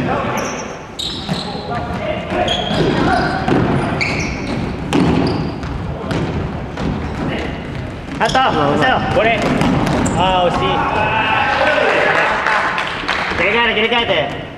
あと、押せよ。これ。ああ、惜しい。切り替えて。